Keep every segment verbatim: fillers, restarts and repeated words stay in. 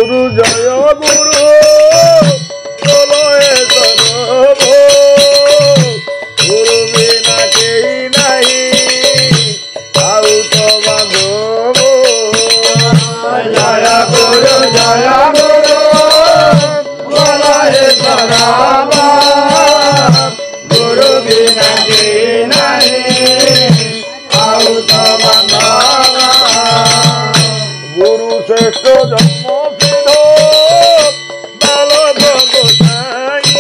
गुरु जय गुरु बोलोए सर्व गुरु बिना केही नहीं आउ तो बांधव जय गुरु जय गुरु बोलोए सर्व गुरु बिना केही नहीं आउ तो बांधव गुरु श्रेष्ठ जन्म सिद्ध बालक गोसाई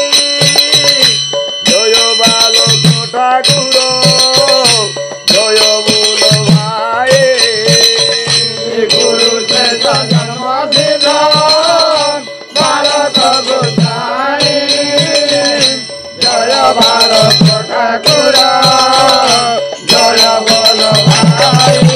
जय बालक ठाकुर जय बोल भाई गुरु श्रेष्ठ जन्म सिद्ध बालक गोसाई जय बालक ठाकुर जय बोल भाई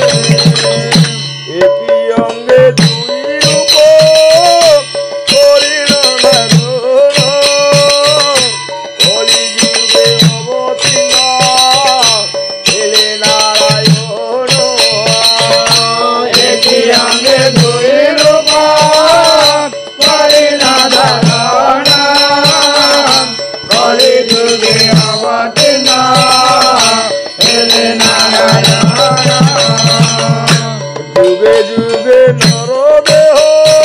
जुगे जुगे नर देह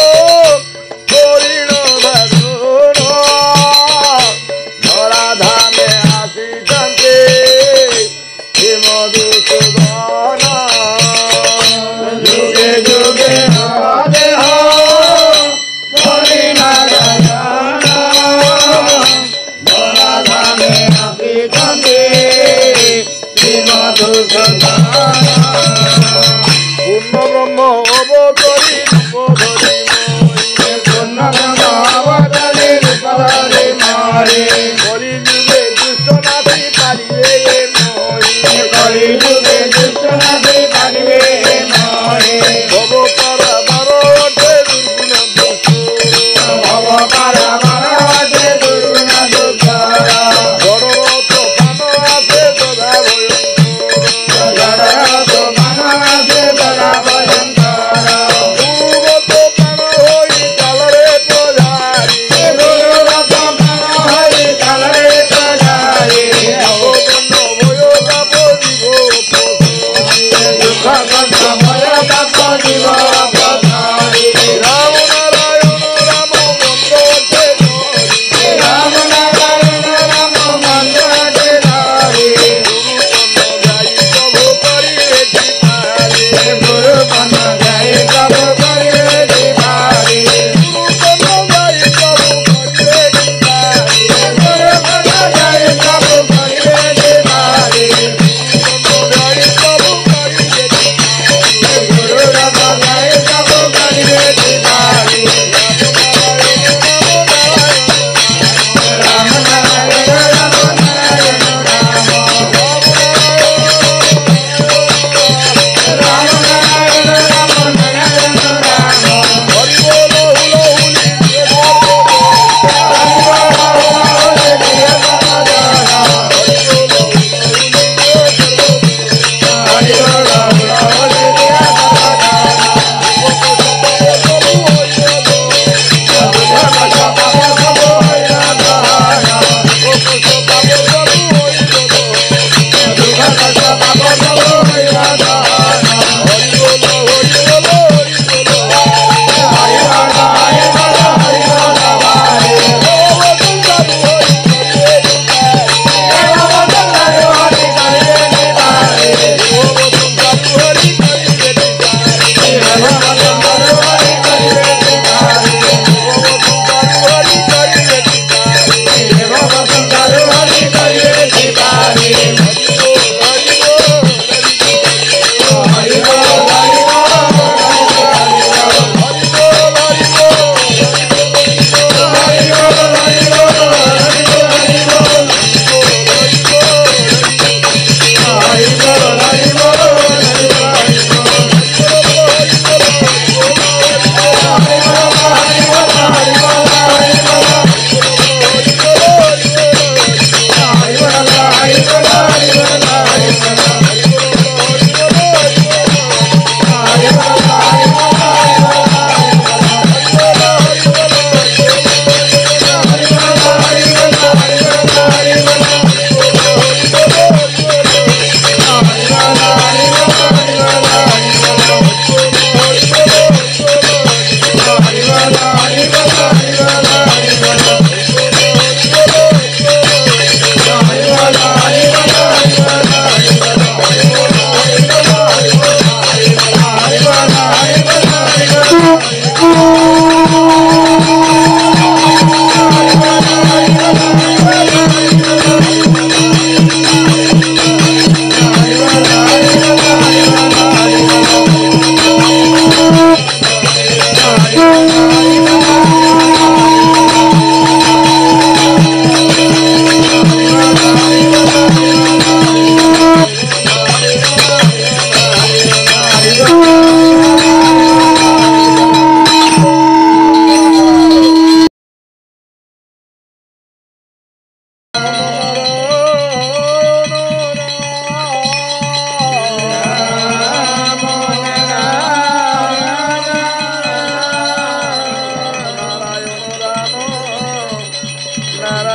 हरिण बाधन धरा धामे आसीचंते मधुसूदन जुगे जुगे नर देह हरिण बाधन धरा धामे आसीचंते मधुसूदन पूर्ण ब्रह्म अवतरी रूप धरि मोहि पूर्ण ब्रह्म अवतरी रूप धरि मोहि कलि जुगे दुष्ट नाथि पालिबे मोहि कलि जुगे दुष्ट नाथि पालिबे मोहि भव पारावार अटे दुर्गुण दुष्ट भव पारावार अटे दुर्गुण दुष्ट बड़ रथ पान आसे सदा भयंकर जड़ रथ पान आसे सदा भयंकर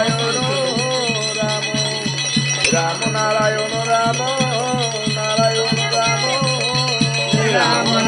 নারায়ণ রাম রাম নারায়ণ রাম নারায়ণ রাম রাম